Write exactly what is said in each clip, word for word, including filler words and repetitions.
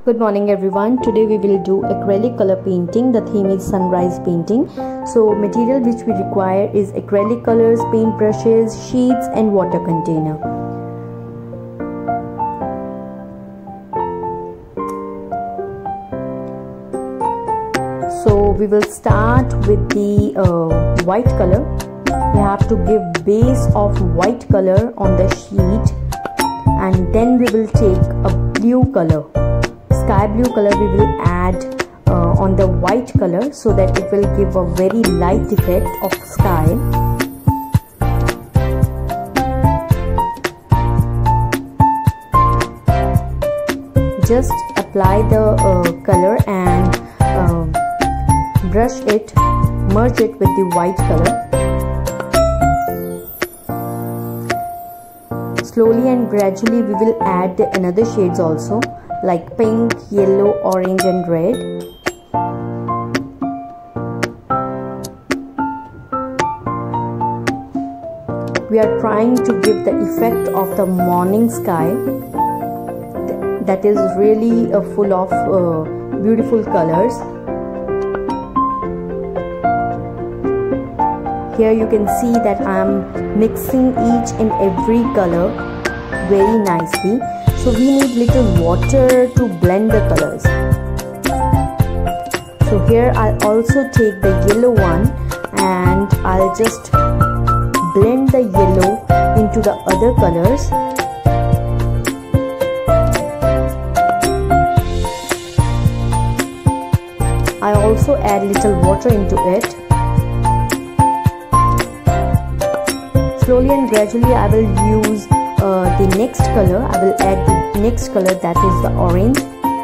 Good morning everyone. Today we will do acrylic color painting. The theme is sunrise painting. So material which we require is acrylic colors, paint brushes, sheets and water container. So we will start with the uh, white color. We have to give base of white color on the sheet, and then we will take a blue color. Sky blue color we will add uh, on the white color so that it will give a very light effect of sky. Just apply the uh, color and uh, brush it, merge it with the white color. Slowly and gradually we will add the another shades also, like pink, yellow, orange and red. We are trying to give the effect of the morning sky that is really uh, full of uh, beautiful colors. Here you can see that I am mixing each and every color very nicely. So we need little water to blend the colors. So here I'll also take the yellow one and I'll just blend the yellow into the other colors. I also add little water into it. Slowly and gradually I will use uh, the next color. I will add the next color, that is the orange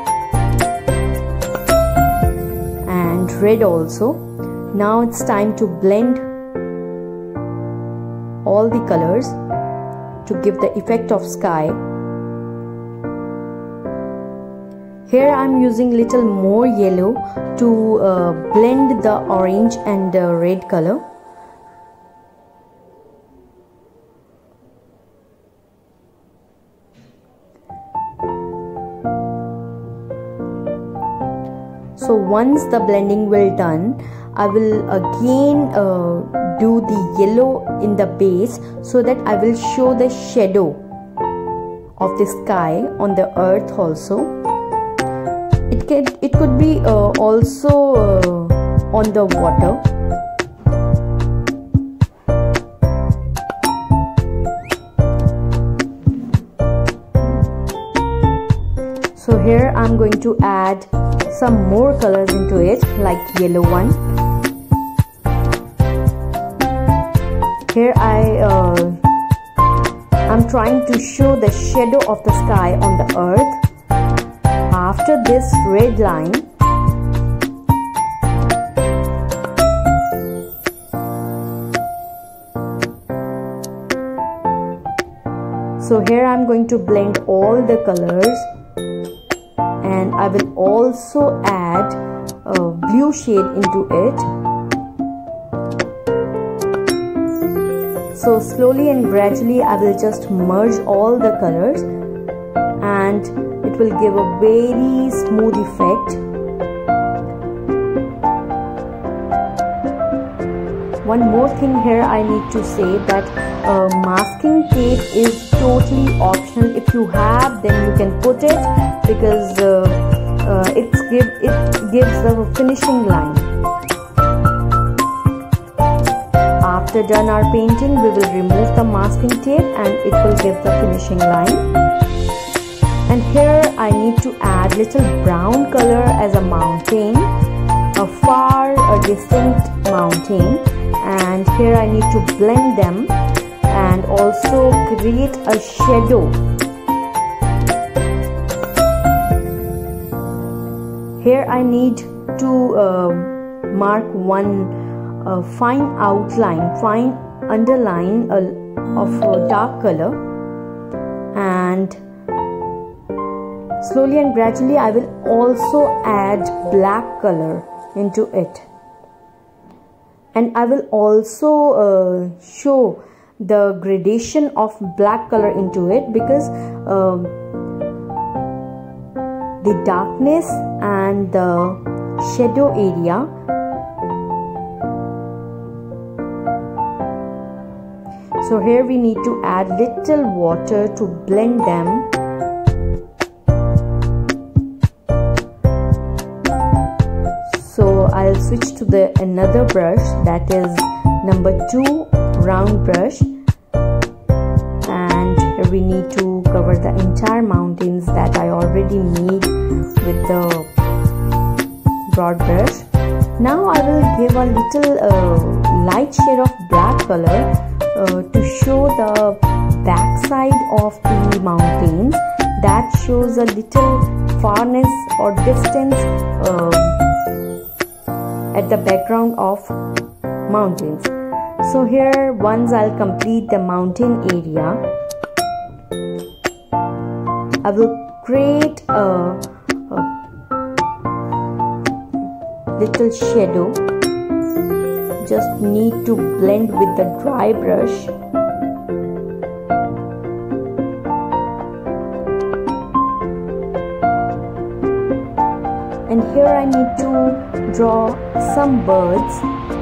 and red also. Now it's time to blend all the colors to give the effect of sky. Here I am using little more yellow to uh, blend the orange and the red color. So once the blending will done, I will again uh, do the yellow in the base so that I will show the shadow of the sky on the earth also. It can, it could be uh, also uh, on the water. So here I'm going to add some more colors into it, like yellow one. Here I uh, I'm trying to show the shadow of the sky on the earth after this red line. So here I'm going to blend all the colors, and I will also add a blue shade into it. So slowly and gradually I will just merge all the colors and it will give a very smooth effect. One more thing here I need to say that uh, masking tape is totally optional. If you have, then you can put it, because uh, uh, it's give, it gives the finishing line. After done our painting, we will remove the masking tape and it will give the finishing line. And here I need to add little brown color as a mountain, a far a distant mountain, and here I need to blend them and also create a shadow. Here I need to uh, mark one uh, fine outline, fine underline uh, of a dark color, and slowly and gradually I will also add black color into it. And I will also uh, show the gradation of black color into it, because uh, the darkness and the shadow area. So here we need to add little water to blend them. So I'll switch to the another brush, that is number two round brush, and here we need to cover the entire mountains that I already made with the broad brush. Now I will give a little uh, light shade of black color uh, to show the back side of the mountains. That shows a little farness or distance uh, at the background of mountains. So here once I'll complete the mountain area, I will create a, a little shadow. Just need to blend with the dry brush. And here I need to draw some birds.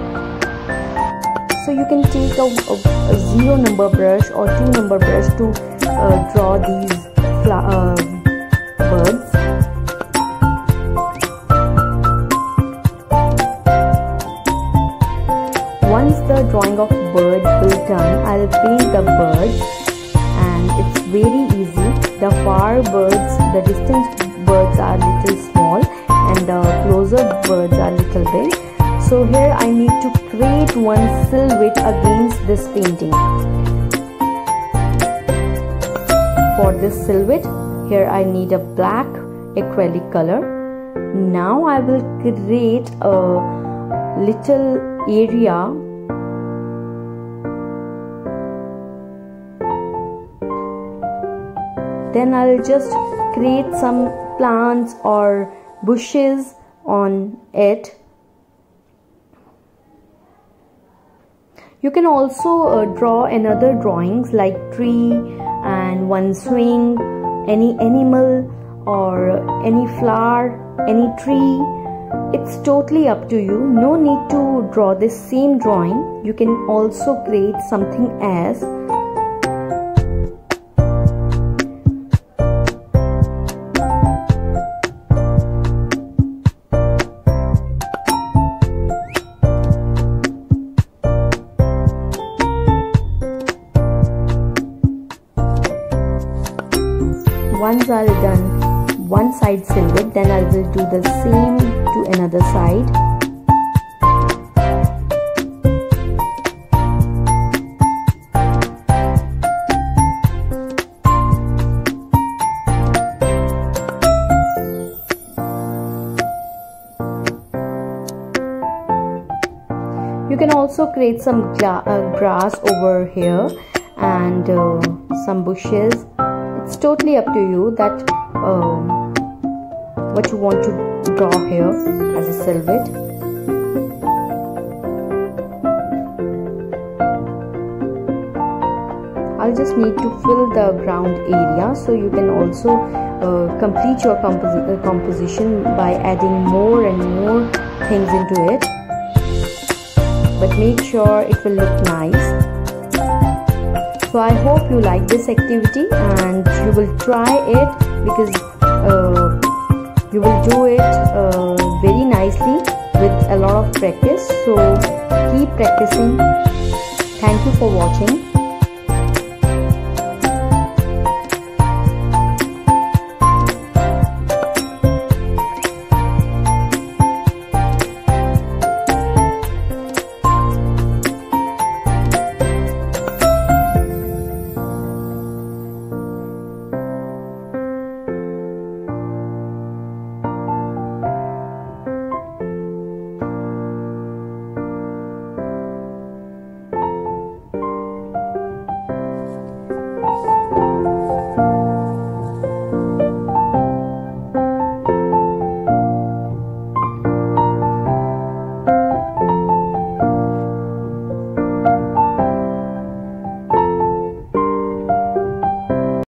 So you can take a, a, a zero number brush or two number brush to uh, draw these uh, birds. Once the drawing of bird will done, I'll paint the birds, and it's very easy. The far birds, the distant birds are little small, and the closer birds are little big. So here I need to create one silhouette against this painting. For this silhouette, here I need a black acrylic color. Now I will create a little area then I'll just create some plants or bushes on it. You can also uh, draw another drawings like tree and one swing, any animal or any flower, any tree. It's totally up to you. No need to draw this same drawing. You can also create something else. Once I'll done one side silhouette, then I will do the same to another side. You can also create some gra uh, grass over here and uh, some bushes. It's totally up to you that um, what you want to draw here as a silhouette. I'll just need to fill the ground area, so you can also uh, complete your composi uh, composition by adding more and more things into it. But make sure it will look nice. So I hope you like this activity and you will try it, because uh, you will do it uh, very nicely with a lot of practice. So keep practicing. Thank you for watching.